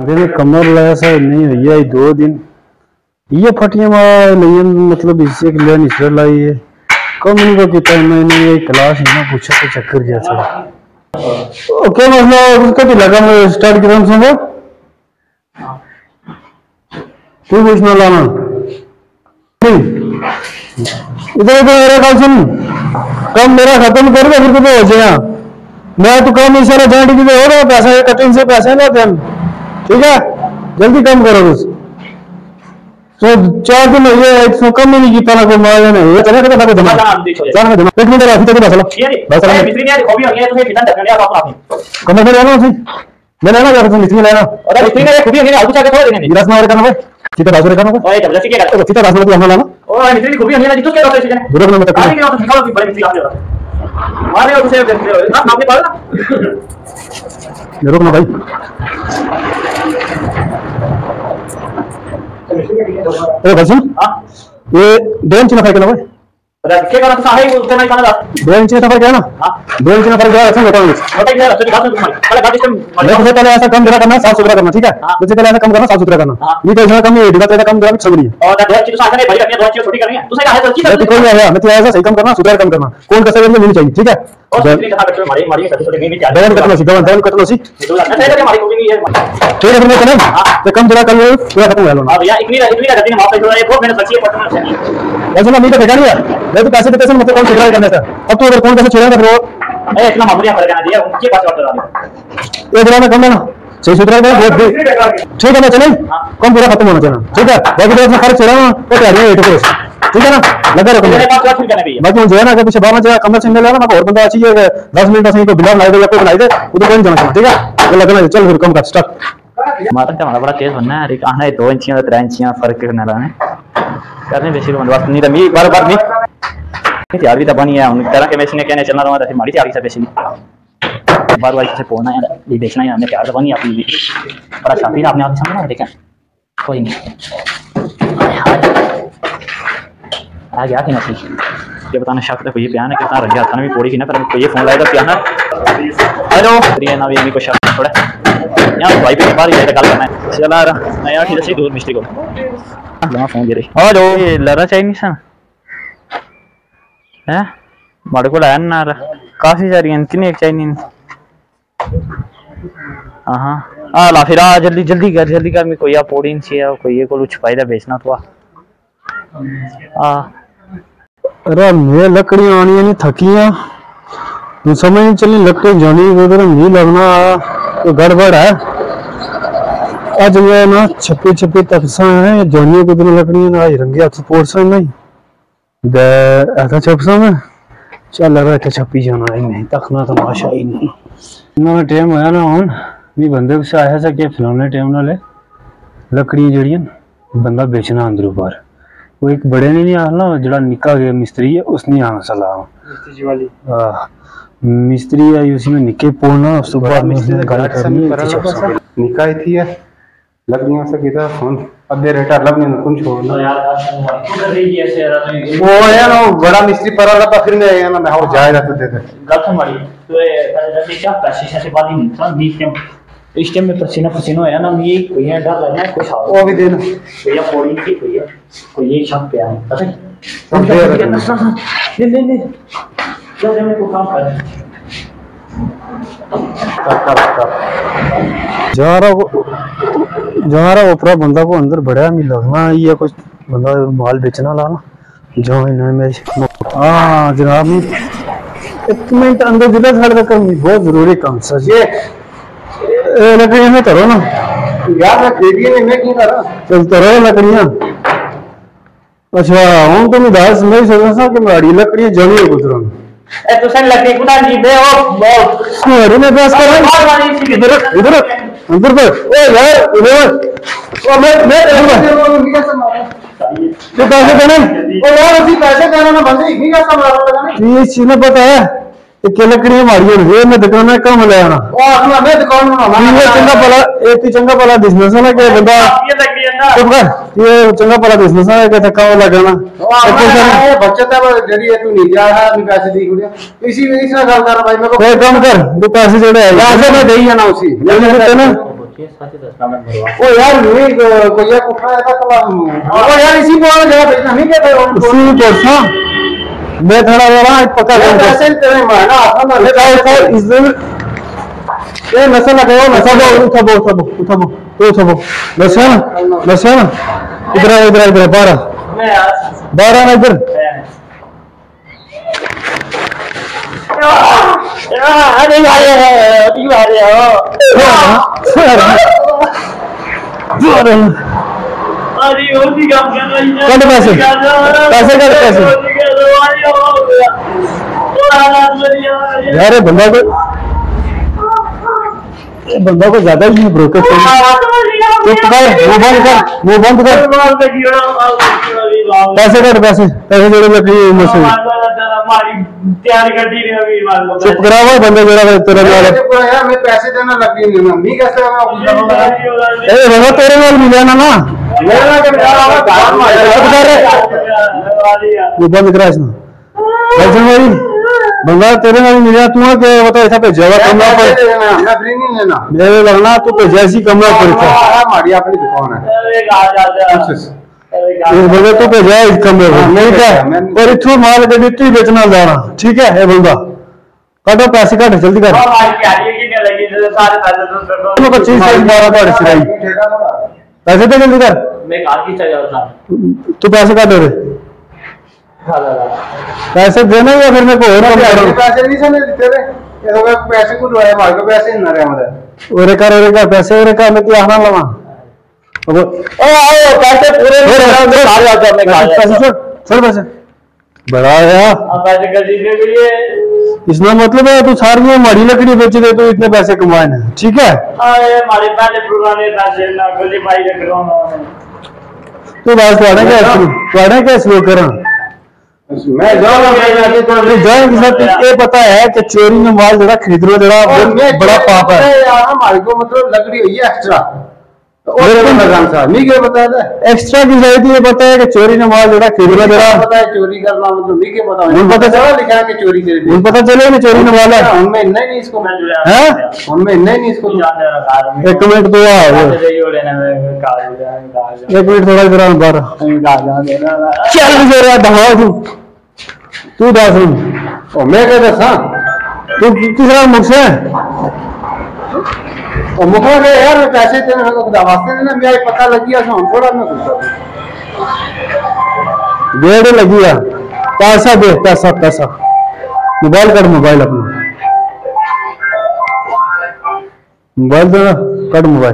मेरे कमर ऐसा नहीं हुई है 2 दिन ये फटियां नहीं मतलब इससे लेन इस लाई है कम नहीं को कितना मैंने ये क्लास है ना पूछा तो चक्कर गया था ओके मतलब उसका भी लगा मैं स्टार्ट करूं सुनो तू पूछना लाना इधर इधर मेरा कल सुन कम मेरा खत्म कर दे फिर तो हो जाएगा मैं तो कम इशारा जान की हो रहा पैसा कटिंग से पैसे ना दें ठीक है जल्दी कम करो बस तो 4 दिन हो गए इसको कम ही नहीं किया ना कोई मार नहीं ये चले तो जमा जान में जमा एक मिनट रहा तो बस चलो मिस्त्री ने कॉपी हो गया तो फिर कितना करने आप अपना कम में रहना उसी मैं लेना जा रहा हूं मिस्त्री लेना अरे मिस्त्री ने कॉपी हो गया आलू चाके थोड़ा देने गिलास में और करना भाई सीधा बाजू रखना ओए जबरदस्ती क्या कर सीधा बाजू में हमला ना ओए मिस्त्री कॉपी हो गया जी तो क्या होता है इसने दूर में तक आगे तो निकालो बड़े मिस्त्री आ जाओ मारे और उसे करते हो ना आपने पाला रुकना भाई ए भाई सुन ये 2 इंच ना फर्क है ना भाई अरे क्या करना तो है उससे नहीं खाना 2 इंच का फर्क है ना हां 2 इंच का फर्क है ऐसा बताओ बताइए यार तो दिखा दो पहले गाड़ी से पहले ऐसा कम जरा करना साफ सुथरा करना ठीक है सबसे पहले ऐसा कम करना साफ सुथरा करना नहीं तो इसमें कम ये दिखा तो कम करा छोड़ी और 2 इंच तो साथ में भाई रखनी 2 इंच छोटी करनी है दूसरा क्या है तो चीज कोई है मैं तो ऐसा सही कम करना सुथरा कम करना कौन कैसे करना नहीं चाहिए ठीक है और दूसरी कथा करते मारी मारी छोटे छोटे में भी डाउन करना सी डाउन करना सी अच्छा है हमारी कोई नहीं है ठीक है फिर मैं चले तो कम जरा कर लो पूरा खत्म हो लो अब यार इतनी गति में माफ कर दो बहुत मैंने सच्ची पटना है वैसे ना नहीं तो बेकार नहीं है मैं तो पैसे देते हैं मतलब कौन सुधरा करना था अब तो अगर कौन कैसे छेड़ेगा फिर वो ए इतना मामूली फर्क है दिया उनके पास बात करा ये जरा ना कम लेना सही सुधरा है बहुत ठीक है ना चले कम पूरा खत्म होना चाहिए ठीक है बाकी तो इसमें खर्च छेड़ा तो क्या है ये तो ठीक है ना लगा रखो मेरे पास फिर करने भी बाकी मुझे है ना कि पीछे बाहर में कमर सिंगल है ना और बंदा चाहिए 10 मिनट से को बिना बनाई दे या कोई बनाई दे उधर कोई जाना ठीक है वो लगना चल फिर कम कर स्टार्ट माता का बड़ा तेज बनना है एक आना है 2 इंच या 3 इंच फर्क करने लाने करने बेसिक बंदोबस्त नहीं रमी बार-बार नहीं तैयार भी तो बनी है उन तरह के मैं इसने कहने चलना रहा था हमारी तैयारी से बेसिक बार-बार से पोना है ये देखना है हमने तैयार तो बनी अपनी बड़ा शाफी आपने आप समझना देखें कोई नहीं आ गया कि नहीं ये बताना शक है कोई बयान है कितना रंग गया था भी पौड़ी की ना पर कोई फोन लाएगा क्या ना हेलो ये ना भी को शक थोड़ा यहां भाई पे बाहर ये गल करना है चला रहा मैं यार ठीक है दूर मिस्त्री को ला फोन दे रही हेलो ये लरा चाइनीज है हैं मारे को लाया ना काफी सारी हैं कितनी एक चाइनीज हां आ ला फिर आ जल्दी कर मैं कोई पौड़ी से कोई ये को छुपाई दा बेचना तो आ अरे मैं लकड़ियां आनी नहीं थकियां तू समझ नहीं चली लकड़ी जानी उधर नहीं लगना तो गड़बड़ है आज मैं ना छपी तकसा है जानी को दिन लकड़ियां ना रंगे हाथ पोर्सन नहीं दे ऐसा छपसा में चल रहा है छपी जाना ही नहीं तकना तो भाषा ही नहीं इतना टाइम होया ना हुन भी बंदे से आया सा कि फिलौने टाइम नाल लकड़ियां जड़ियां बंदा बेचना अंदर ऊपर वो एक बड़े ने नहीं आना जड़ा निका गया मिस्त्री है उसने आना सलाह मिस्त्री वाली मिस्त्री है उसी में निके पोना उस बाद में गल करनी निका ही थी लकड़ियों से किधर फोन अबे रेटा लग नहीं कुछ छोड़ना यार तू कर रही है ऐसे यार वो है ना बड़ा मिस्त्री पर वाला फिर मैं आया ना मैं और जाएगा तो दे दे गल हमारी तो ये क्या पैसे से बात ही नहीं था बीच में इस टाइम में पसीना है ना ये कोई है डर लगना है कुछ वो भी देना भैया पौड़ी की कोई ये शक पे है पता है ले चल मैं को काम कर जा रहा ऊपरा बंदा को अंदर बढ़िया मिल लगना ये कुछ बंदा माल बेचना लाना जो इन्होंने मेरे हाँ जनाब एक मिनट अंदर जिला साढ़े तक बहुत जरूरी काम सर ये लकड़ियां में करो ना यार मैं खरीदी मैं क्यों करा चल करो लकड़ियां अच्छा हूं तो मैं दास मैं सोच रहा कि माड़ी लकड़ियां जमी गुजरो ए तो सन लकड़ी कुदा जी दे ओ बहुत साड़ी में बस कर इधर अंदर पे ओ यार इधर ओ मैं तो पैसे देने ओ यार उसी पैसे देना ना बंदे ही का मारने लगा नहीं ये चीज पता है कि लकड़ियां मारी है मैं दुकान में कम ले आना ओ अपना मैं दुकान में ये चंगा भला एक चंगा भला बिजनेस है ना कि बंदा ये लकड़ियां ना तो ये चंगा भला बिजनेस है कि धक्का लगाना ये बचत है जड़ी है तू नहीं जा है नहीं पैसे दी गुड़िया इसी में इसना गल कर भाई मेरे को कोई काम कर दो पैसे जोड़े पैसे मैं दे ही ना उसी नहीं देते ना ओ यार ये कोई या उठा है था कल ओ यार इसी को जगह भेजना नहीं कहते उसी को मैं थोड़ा जरा पकड़ ले पैसे तेरे माना आता ना ले जाओ इस दिन ये नशा लगाओ नशा उठो नशा इधर 12 ना इधर अरे यार अभी आ रहे हो अरे ओसी काम कर रही है कट पैसे यार बंदा को ज्यादा ही ब्रोकर चुप कर वो बंद कर पैसे जोड़े लकड़ी मशीन चुप करा हुआ बंदे जोड़ा तेरा यार मैं पैसे देना लगी नहीं मम्मी कैसे तेरे नाल मिले ना वो बंद करा इसमें बंदा तेरे नाल मिला तू के बता ऐसा भेजा हुआ कमरा पर मैं फ्री नहीं लेना मेरे लगना तू भेजा ऐसी कमरा पर था हमारी अपनी दुकान है इस बंदे तो भेजा इस कमरे में नहीं क्या और इथों माल गड्डी तू बेचना जाना ठीक है ये बंदा काटो पैसे काट जल्दी कर 25 से 12 सिराई पैसे तो जल्दी कर मैं कार की चाहिए था तू पैसे काट दे पैसे देना या फिर मेरे को और पैसे नहीं से देते रे ये तो पैसे को दवाया मार को पैसे ना रे हमारे ओरे कर पैसे ओरे कर मैं आना लवा ओ आओ पैसे पूरे सारे आते अपने पैसे छोड़ पैसे बड़ा है पैसे कर दीजिए के लिए इसमें मतलब है तू सारी हमारी लकड़ी बेच दे तो इतने पैसे कमाए ना ठीक है हमारे पहले पुराने पैसे ना गली भाई रख रहा हूं तू बस थोड़ा क्या स्लो करा मैं ये पता है कि चोरी में माल जरा खरीद लो जरा बड़ा पाप है यार हमारे को मतलब लकड़ी हुई है एक्स्ट्रा नहीं क्या बता एक्स्ट्रा की जाती है पता है कि चोरी में माल जरा खरीद लो जरा पता है चोरी करना मतलब नहीं क्या पता पता चला लिखा है कि चोरी कर पता चले ना चोरी में माल है उनमें नहीं इसको उनमें नहीं इसको एक मिनट तो एक मिनट थोड़ा इधर बाहर चल जरा दवा तू दस मैं क्या दसा तू तीसरा मुझसे मुखा गया यार मैं पैसे तेरे को वास्ते देना मेरा पता लग गया थोड़ा मैं डेढ़ लगी है पैसा दे पैसा मोबाइल कर मोबाइल अपना मोबाइल देना कट मोबाइल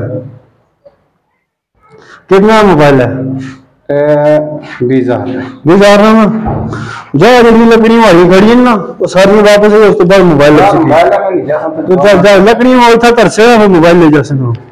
कितना मोबाइल है 20,000 ना जो लकड़ी हमारी खड़ी है ना वो सारी वापस उसके बाद मोबाइल लग सके तो लकड़ी में उठा कर से मोबाइल ले जा सको